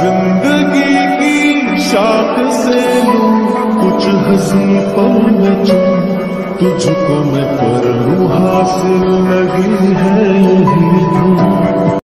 जिंदगी की शाख से लूं कुछ हंसी पल में चूं, तुझको मैं कर लूं हासिल लगी है यही धुन।